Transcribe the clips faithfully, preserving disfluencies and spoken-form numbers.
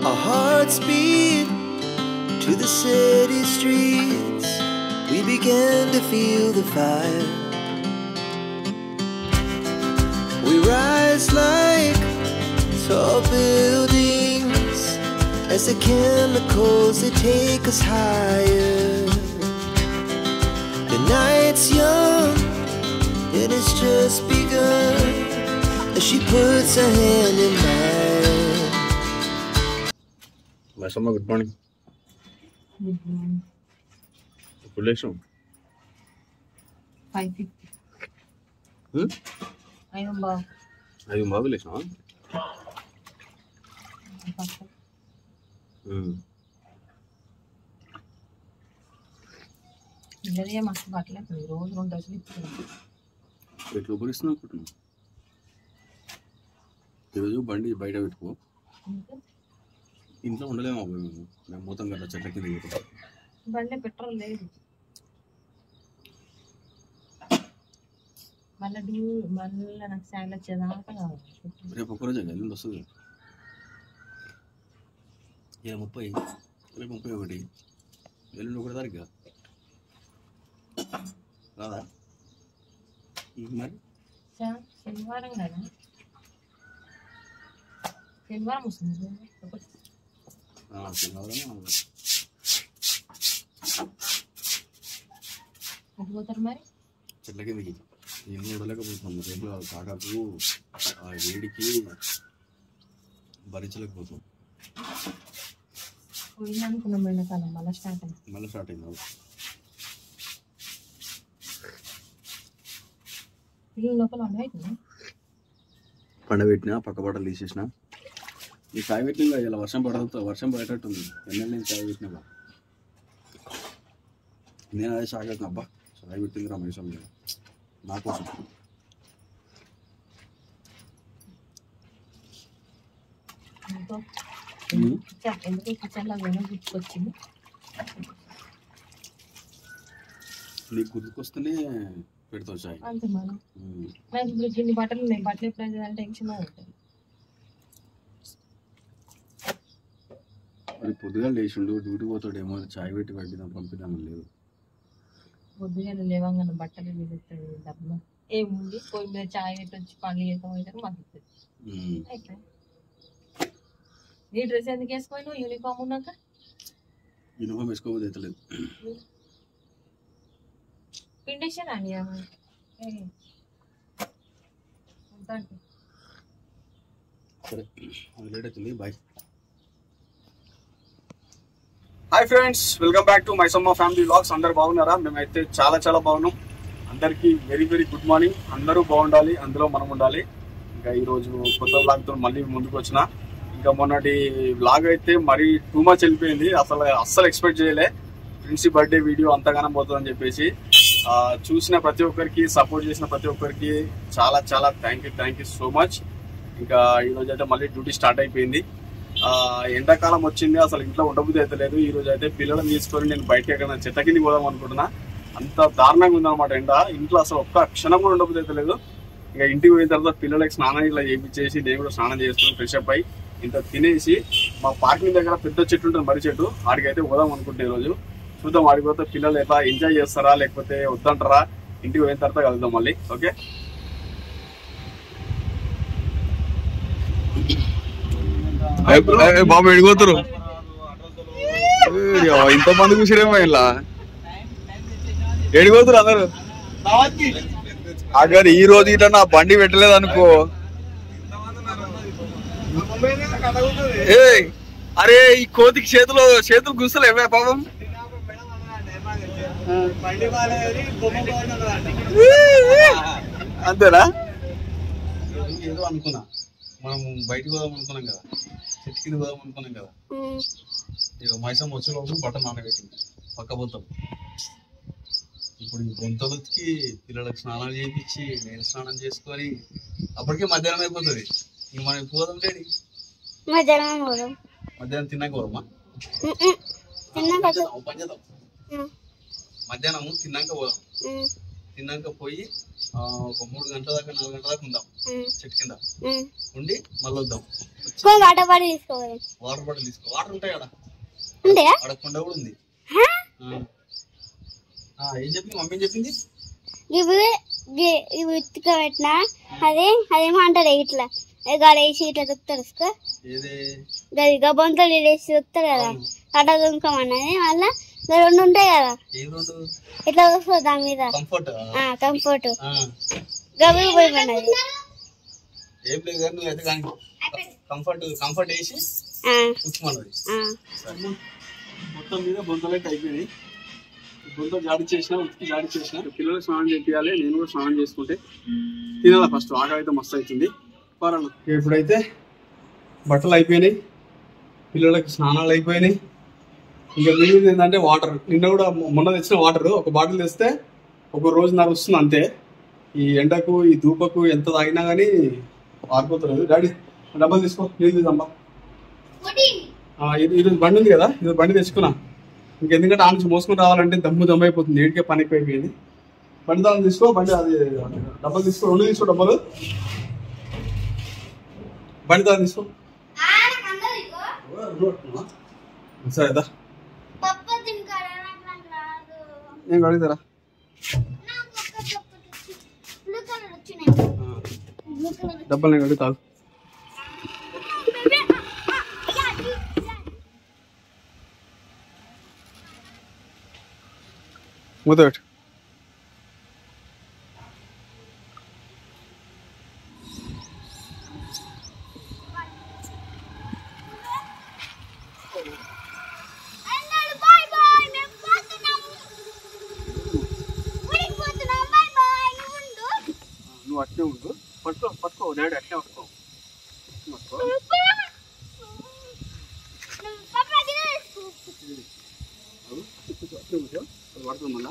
Our hearts beat to the city streets. We began to feel the fire. We rise like tall buildings as the chemicals they take us higher. The night's young and it's just begun as she puts her hand in mine. Masama, good morning. Good morning. Relation. five fifty. Hmm? I am Bob. Are you marvelous, huh? Hmm. ఇదే మస్తు పట్టలేదు రోజు రెండు రోజులు ఇస్తుంది ఎట్లా ఉపరిస్తున్నావు అనుకుంటున్నావు ఈరోజు బండి బయట పెట్టుకో ఇంట్లో ఉండలేము అబ్బాయి మేము మేము మూతం కదా చెట్ల కింద దిగుతాం బండి పెట్రోల్ లేదు మళ్ళీ డూ మళ్ళీ నాకు శాలరీ వచ్చేదాకా కావాలి రేపు ఒక్కరోజు ఎల్లుండి వస్తుంది ఇక ముప్పై రేపు ముప్పై ఒకటి ఎల్లుండి ఒకటి తారీఖు రాదా మరి శనివారం కదా శనివారం వస్తుంది శనివారం ఎటు పోతారు మరి చెట్ల కిందకి ఇల్లు ఉండలేకపోతున్నాం రేపు కాకాకు ఆ వేడికి భరించలేకపోతున్నాం పోయిందనుకున్నాం ఎండాకాలం మళ్ళీ స్టార్ట్ అయింది మళ్ళీ స్టార్ట్ అయింది పిల్లల లోపల వండబెట్టినా పండబెట్టినా పక్క బట్టలు తీసేసిన ఈ చాయ్ పెట్టిన ఇలా వర్షం పడతా వర్షం పడేటట్టుంది ఎన్నెల నేను చాయ్ పెట్టినా నేను అదే షాక్ అవుతున్నా అబ్బా చాయ్ పెట్టింది రా మైసం నా కోసం ఎందుకు కిచెన్లో వేరే గుర్తుకొచ్చింది నీకు గుర్తుకొస్తేనే పెడతావు చాయ్ అంతే మనం నాకు ఇప్పుడు ఇన్ని బట్టలు ఉన్నాయి బట్టలు ఎప్పుడైతే అంటే టెన్షన్ ఉంటుంది మరి పొద్దుగా లేచిండు డ్యూటీ పోతాడేమో చాయ్ పెట్టి పంపిద్దాం పంపిద్దామని లేదు పొద్దుగా లేవంగానే బట్టలు వీలుతుంది డబ్బులు ఏముంది పోయి మీద చాయ్ పెట్టి వచ్చి పనులు చేస్తాం అయితే మాకు ఇస్తుంది అయితే నీ డ్రెస్ ఎందుకు వేసుకోను యూనిఫామ్ ఉన్నాక యూనిఫామ్ వేసుకోవద్దు అవుతలేదు పిండేసాను అండి సరే లేట్ అవుతుంది bye hi friends welcome back to Maisamma family vlogs అందరు బాగున్నారా మేమైతే చాలా చాలా బాగున్నాం అందరికీ వెరీ వెరీ గుడ్ మార్నింగ్ అందరూ బాగుండాలి అందులో మనం ఉండాలి ఇంకా ఈరోజు కొత్త వ్లాగ్తో మళ్ళీ ముందుకు వచ్చిన ఇంకా మొన్నటి వ్లాగ్ అయితే మరీ టూ మచ్ వెళ్ళిపోయింది అసలు అస్సలు ఎక్స్పెక్ట్ చేయలే ప్రిన్సీ బర్త్డే వీడియో అంతగానం పోతుందని చెప్పేసి చూసిన ప్రతి ఒక్కరికి సపోర్ట్ చేసిన ప్రతి ఒక్కరికి చాలా చాలా thank you thank you so much ఇంకా ఈరోజు అయితే మళ్ళీ డ్యూటీ స్టార్ట్ అయిపోయింది ఎండాకాలం వచ్చింది అసలు ఇంట్లో ఉండబుద్ధి అయితే లేదు ఈ రోజు అయితే పిల్లలను తీసుకొని నేను బయటకి ఎక్కడ చెత్త కింద పోదాం అనుకుంటున్నా అంత దారుణంగా ఉందన్నమాట ఎండ ఇంట్లో అసలు ఒక్క క్షణం కూడా ఉండబుద్ధి అయితే లేదు ఇంకా ఇంటికి పోయిన తర్వాత పిల్లలకి స్నానం ఇట్లా చేయించేసి నేను కూడా స్నానం చేసుకుని ఫ్రెష్ అప్ అయ్యి ఇంత తినేసి మా పార్కింగ్ దగ్గర పెద్ద చెట్టు ఉంటుంది మర్రి చెట్టు ఆడికైతే పోదాం అనుకుంటున్నా ఈరోజు చూద్దాం ఆడికి పోతే పిల్లలు ఎట్లా ఎంజాయ్ చేస్తారా లేకపోతే వద్దంటారా ఇంటికి పోయిన తర్వాత కలుద్దాం మళ్ళీ ఓకే బాబు ఎడిపోతారు ఇంత మంది కూర్చురేమో ఇలా ఎడిపోతారు అందరు అక్కడ ఈ రోజు ఇట్లా నా బండి పెట్టలేదు అనుకో ఏ అరే ఈ కోతికి చేతులు చేతులు గుస్తలేవే పాపం అంతేనా ఏదో అనుకున్నా మనం బయటకు పోదాం అనుకున్నాం కదా చెట్టు కింద పోదాం అనుకున్నాం కదా ఇక మైసం వచ్చేలోపు బట్టలు నానబెట్టింది పక్క పోతాం ఇప్పుడు ఈ బొంతలకి పిల్లలకు స్నానాలు చేయించి నేను స్నానం చేసుకొని అప్పటికే మధ్యాహ్నం అయిపోతుంది ఇంక మనం పోదాం లేడి మధ్యాహ్నం పోదాం మధ్యాహ్నం తిన్నాక పోదామా పని చేద్దాం మధ్యాహ్నం తిన్నాక పోదాం తిన్నాక పోయి ఒక మూడు గంటల దాకా నాలుగు గంటల దాకా ఉందాం చెట్టు కింద ఉండి మళ్ళీ వద్దాం వాటర్ బాటిల్ తీసుకోవాలి. వాటర్ బాటిల్ తీసుకో. వాటర్ ఉంటాయి కదా, ఉంటాయా? అక్కడ కుండ కూడా ఉంది. ఏం చెప్పింది మమ్మీ? చెప్పింది ఇవి ఇవి ఉత్తిగా పెట్టినా అదే అదేమో అంటారు ఇట్లా గాలి వేసి ఇట్లా దొక్కుతారు గది గబ్బంతో వేసి దొక్కుతారు కదా, అట్లా దొంకమన్నది. మళ్ళా రెండు ఉంటాయి కదా ఇట్లా వస్తుంది దాని మీద కంఫర్ట్ గబ్బు పోయి పడినది. కంఫర్ట్ కంఫర్ట్ వేసి మొత్తం మీద బొంతలైతే అయిపోయినాయి. బొంత జాడి చేసిన, ఉతికి జాడి చేసిన. పిల్లలకు స్నానం చేయాలి, నేను కూడా స్నానం చేసుకుంటే తినాలి. ఫస్ట్ ఆకలి అయితే మస్తు అవుతుంది. పరాను ఇప్పుడైతే బట్టలు అయిపోయినాయి, పిల్లలకి స్నానాలు అయిపోయినాయి. ఇంకా మిగిలింది ఏంటంటే వాటర్. నిన్న కూడా మొన్న తెచ్చిన వాటర్ ఒక బాటిల్ తెస్తే ఒక రోజున్నర వస్తుంది అంతే. ఈ ఎండకు ఈ ధూపకు ఎంత తాగినా కానీ ఆరిపోతులేదు. డాడీ డబ్బులు తీసుకో, నీళ్ళు తీసమ్మా. ఇది బండి ఉంది కదా, ఇది బండి తెచ్చుకున్నా. ఇంకెందుకంటే ఆ నుంచి మోసుకొని రావాలంటే దమ్ము దమ్ము అయిపోతుంది, ఏడికే పని ఎక్కువ అయిపోయింది. బండి దాన్ని తీసుకో, బండి అది డబ్బులు తీసుకో, రెండు తీసుకో డబ్బులు. బండి దాన్ని తీసుకో. సరేదా నేను అడుగుతారా? డబ్బులు నేను అడుగుతాను. మూత పెట్టు. నువ్వు అట్నే ఉండు, పట్టుకో పట్టుకో డాడీ అట్నే పట్టుకో పట్టుకో. పడుతుంది మళ్ళా.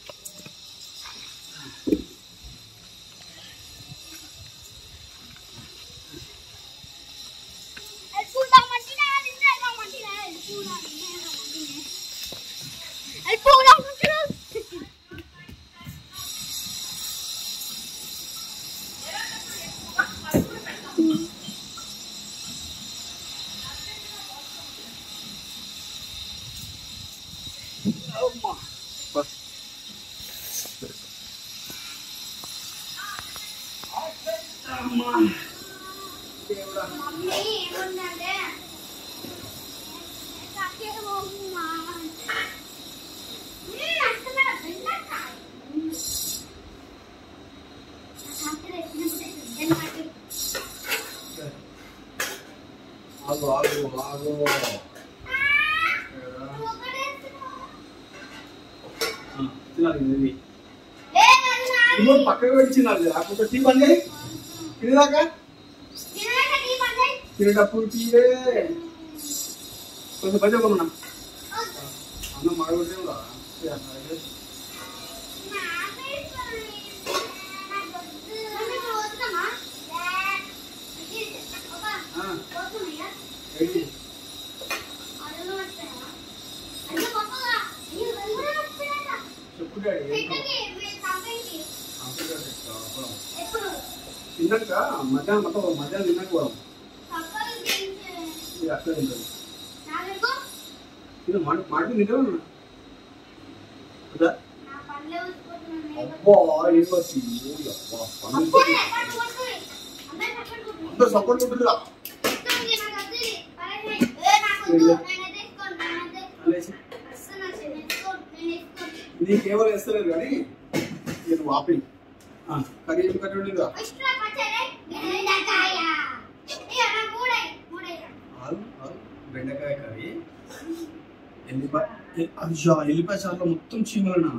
పక్కకు వచ్చినారు లేకపోతే టీ బండి తినేదాకా తినేటప్పుడు టీవే కొంచెం పైసా కొన్నా అన్న మాడగొట్టే తిన్నాక మధ్యాహ్నం మొత్తం మధ్యాహ్నం తిన్నాక పోదాం. అక్కడ ఉంటుంది మాట తింటావు అందరు సపోర్ట్ ఉంటుందిగా. నీకేమో వేస్తలేదు కానీ నేను వాపి కర్రీ ఏం కర్రీ ఉండేదా? బెండకాయ కర్రీ, ఎల్లిపాయ అయ్యా ఎల్లిపాయ చారులో మొత్తం చీమలనా.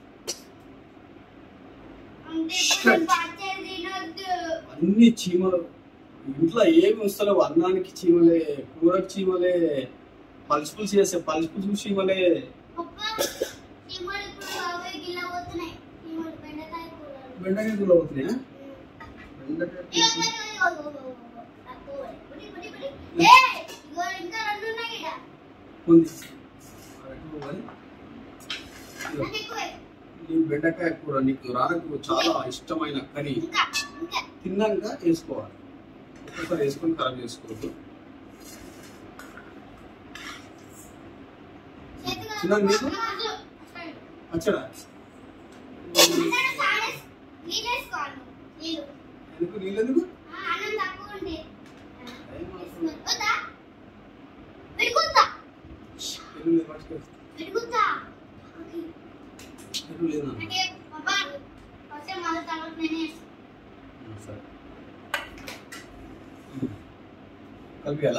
అన్ని చీమలు ఇంట్లో ఏమి వస్తలేవు. అన్నానికి చీమలే, కూరకు చీమలే, పలుసు పులుసు చేస్తే పలుసు పులుసు చీమలే. బెండకాయ కూర అవుతున్నాయా? బెండకాయ బెండకాయ కూర నీకు రానకు చాలా ఇష్టమైన కర్రీ. తిన్నాక వేసుకోవాలి, ఒక్కసారి వేసుకొని ఖరాబ్ చేసుకోవద్దు. చిన్న నీకు వచ్చాడా ఎందుకు నీళ్ళు ఎందుకు కలిపియాలా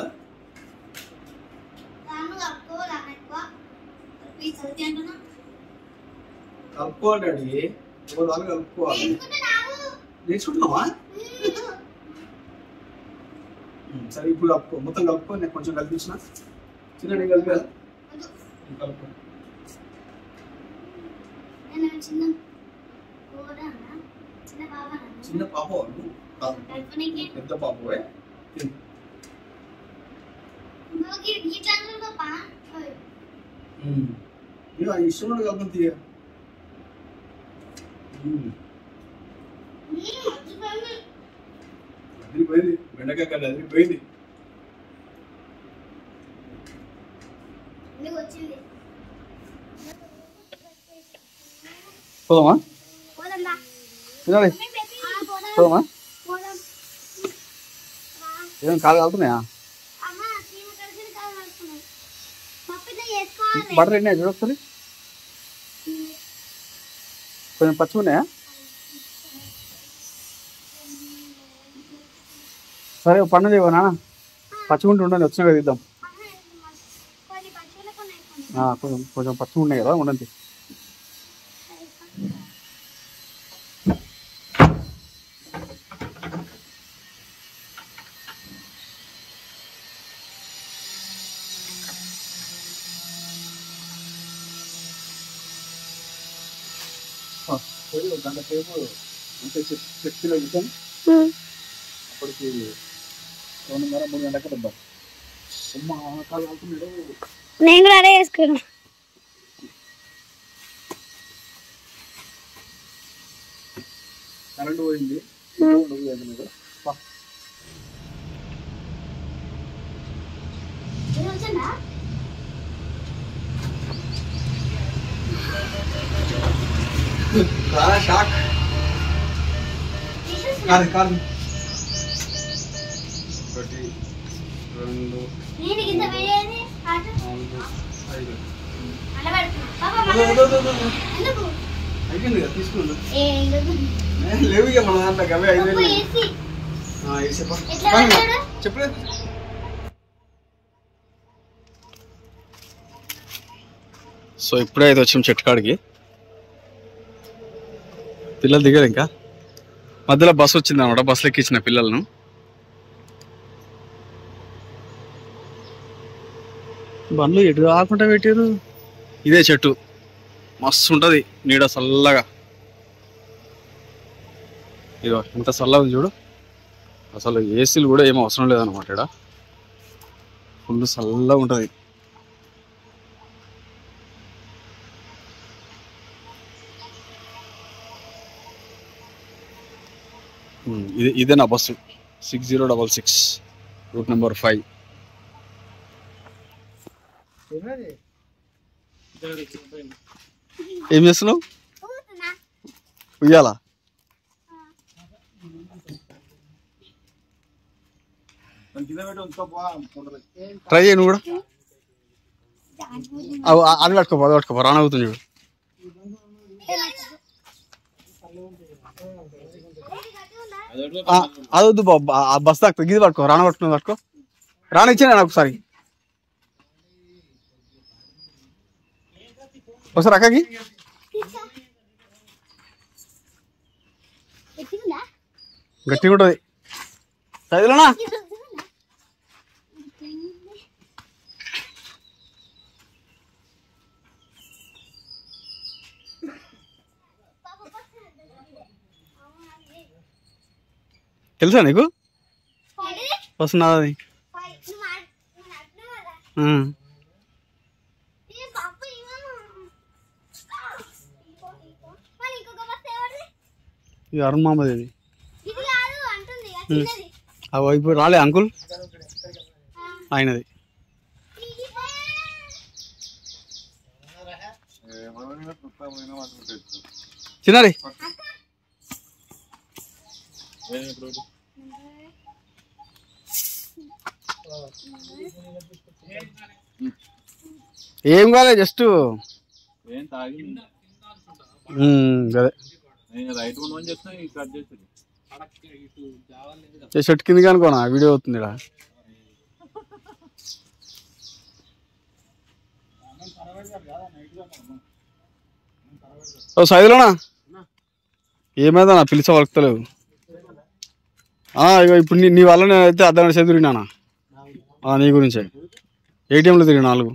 కలుపుకోవాలి డాడీ ఎవరు వాళ్ళు కలుపుకోవాలి నేర్చుకుంటున్నావా సరే ఇప్పుడు కలుపుకో మొత్తం కలుపుకో నేను కొంచెం కలిపించిన చిన్న నేను కలిపా కలుపుకో చిన్న పాప పెద్ద పాపే ఇష్టం కలుపుని తీయ అదిరిపోయింది బెండకాయ కర్రీ అదిరిపోయింది పోదామా తినాలి పోదామా ఏం కాలు కాలుతున్నాయా బటర్ ఎన్నాయి చూడొకసారి కొంచెం పచ్చిగా ఉన్నాయా సరే పండు లేవా నాన్న పచ్చిగుంటూ ఉండండి వచ్చినా కదా ఇద్దాం కొంచెం కొంచెం పచ్చిగా ఉన్నాయి కదా ఉండండి గంట సేపు అంటే శక్తిలో ఇద్దాం అప్పటికి రెండున్నర మూడు గంటలకు ఇద్దాం అమ్మ కాలు కాలుతున్నాడు నేను కూడా అదే వేసుకున్నా కరెంట్ పోయింది షాక్ కాదు కాదు ఒకటి రెండు నాలుగు ఐదు అయిపోయింది కదా తీసుకుందా లేవు ఇక మన దాంట్లో అవే ఐదు చెప్పలేదు సో ఇప్పుడే అయితే వచ్చాం చెట్టు కాడికి పిల్లలు దిగారు ఇంకా మధ్యలో బస్సు వచ్చింది అనమాట బస్సులు ఎక్కించిన పిల్లలను బండ్లు ఎటు కాకుండా పెట్టారు ఇదే చెట్టు మస్తు ఉంటుంది నీడ చల్లగా ఇదో ఇంత చల్లగా ఉంది చూడు అసలు ఏసీలు కూడా ఏం అవసరం లేదన్నమాట ఇక్కడ ఫుల్ చల్లగా ఉంటుంది ఇది ఇదే నా bus six zero double six route number five ఏం చేస్తున్నావు ఉయ్యాలా ట్రై చేయ నువ్వు కూడా అది పట్టుకోపో అది పట్టుకోపో రాన్ అవుతుంది చూడు అది వద్దు బాబు బస్ తాకుతా గిది పట్టుకో రాణ పట్టుకుని పట్టుకో రాణ ఇచ్చాను నాకు ఒకసారి ఒకసారి అక్కకి గట్టిగా ఉంటుంది చదివినా తెలుసా నీకు వస్తున్నా అది ఇది అరుణ్ మామది ఇది ఇప్పుడు రాలే అంకుల్ ఆయనది చిన్నారి ఏం కాలే జస్ట్ అదే చెట్టు కింద అనుకోనా వీడియో అవుతుంది ఇక్కడ. ఓ సైదులోనా ఏమైందా నా పిలిచే వలుకుతలేవు. ఇక ఇప్పుడు నీ నీ వల్ల నేనైతే అర్ధగంట సేపు తిరిగినానా నీ గురించే. ఏటీఎంలో తిరిగి నాలుగు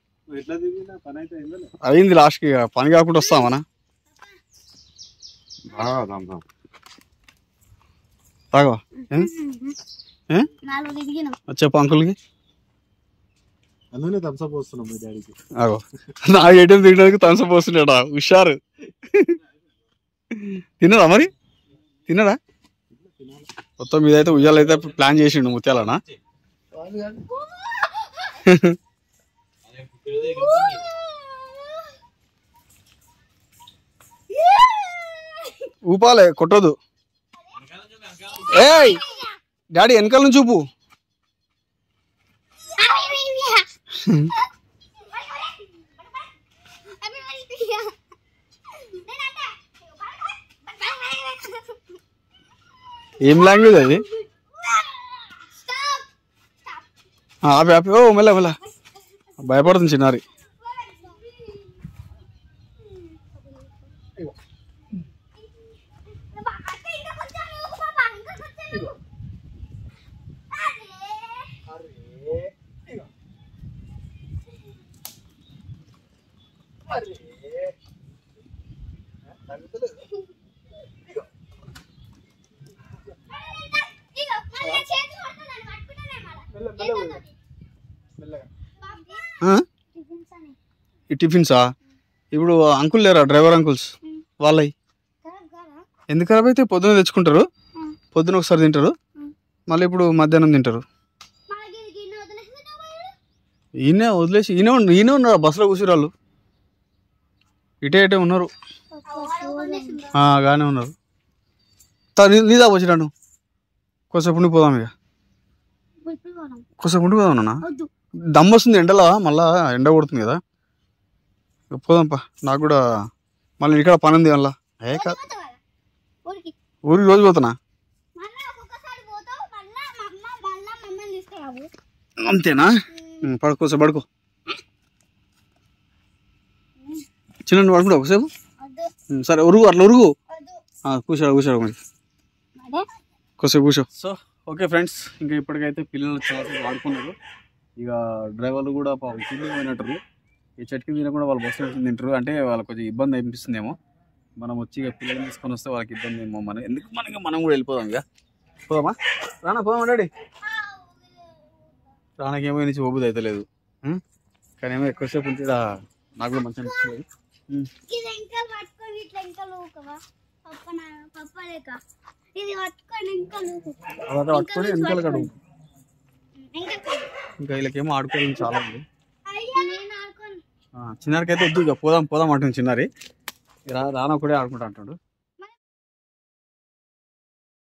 అయింది లాస్ట్కి. ఇక పని కాకుండా వస్తామనా తాగవా చెప్పు అంకుల్కి. అగో నా ఏటీఎం తినడానికి థమ్స్అప్ వస్తున్నాడా హుషారు. తిన్నదా మరి తిన్నదా మొత్తం మీదైతే ఉయ్యాలైతే ప్లాన్ చేసిండు ముత్యాలనా. ఊపాలే కొట్టదు. ఏయ్ డాడీ వెనకాల నుంచి చూపు. ఏం లాంగ్వేజ్ అది? ఆపి ఆపి ఓ మెల్ల మెల్ల భయపడుతుంది చిన్నారి. ఈ టిఫిన్సా ఇప్పుడు అంకుల్ లేరా డ్రైవర్ అంకుల్స్ వాళ్ళవి ఎందుకు ఖరాబ్ అయితే? పొద్దున తెచ్చుకుంటారు, పొద్దున ఒకసారి తింటారు, మళ్ళీ ఇప్పుడు మధ్యాహ్నం తింటారు. ఈయనే వదిలేసి ఈయనే ఈయనే ఉన్నారు బస్సులో కూర్చురాళ్ళు. ఇటే ఇటే ఉన్నారు గానే ఉన్నారు. నీదా వచ్చినాను కొంచెంసేపు ఉండిపోదాం. ఇక కొంచెంసేపు ఉండిపోదాం నాన్న. దమ్ వస్తుంది ఎండలా, మళ్ళా ఎండ కొడుతుంది కదా. పోదాంపా నాకు కూడా మళ్ళీ ఇక్కడ పని ఉంది మళ్ళా. ఏ కాదు ఊరికి రోజు పోతున్నా అంతేనా? పడుకో పడుకో చిన్న నువ్వు పడుకుంటా ఒకసేపు. సరే ఉరుగు అట్లా ఉరుగు కూర్చోడు కూర్చోడు మరి కొద్దిసేపు కూర్చో. సో ఓకే ఫ్రెండ్స్, ఇంకా ఇప్పటికైతే పిల్లలు చాలా ఆడుకున్నారు. ఇక డ్రైవర్లు కూడా పాపం తిండి పోయినట్టు ఈ చెట్టుకి తినకుండా వాళ్ళు బస్సు తింటారు. అంటే వాళ్ళకి కొంచెం ఇబ్బంది అనిపిస్తుందేమో. మనం వచ్చి ఇక పిల్లల్ని తీసుకొని వస్తే వాళ్ళకి ఇబ్బంది ఏమో. మనం ఎందుకు మనం మనం కూడా వెళ్ళిపోదాం. ఇక పోదామా రానా పోదామా డాడీ? రానాకేమో నుంచి ఓబుది అయితే లేదు, కానీ ఏమో ఎక్కువసేపు ఉంటే నాకు కూడా మంచిగా అనిపిస్తుంది. పట్టుకొని వెనకాల కడుగు. ఇంకా వీళ్ళకేమో ఆడుకోవడం చాలా ఉంది. చిన్నారికి అయితే వద్దు ఇక పోదాం పోదాం అంటుంది చిన్నారి. రా రానా కూడా ఆడుకుంటా అంటాడు.